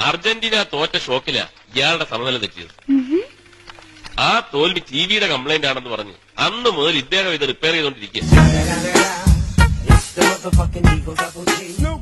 Argentina തോറ്റ ഷോക്കില ഇയാളുടെ സമനില തെറ്റിയത്. ആ തോൽവി ടിവിയുടെ കംപ്ലൈന്റ് ആണെന്ന് പറഞ്ഞ് അന്ന് മുതൽ ഇദ്ദേഹം ഇത് റിപ്പയർ ചെയ്തോണ്ടിരിക്കുക.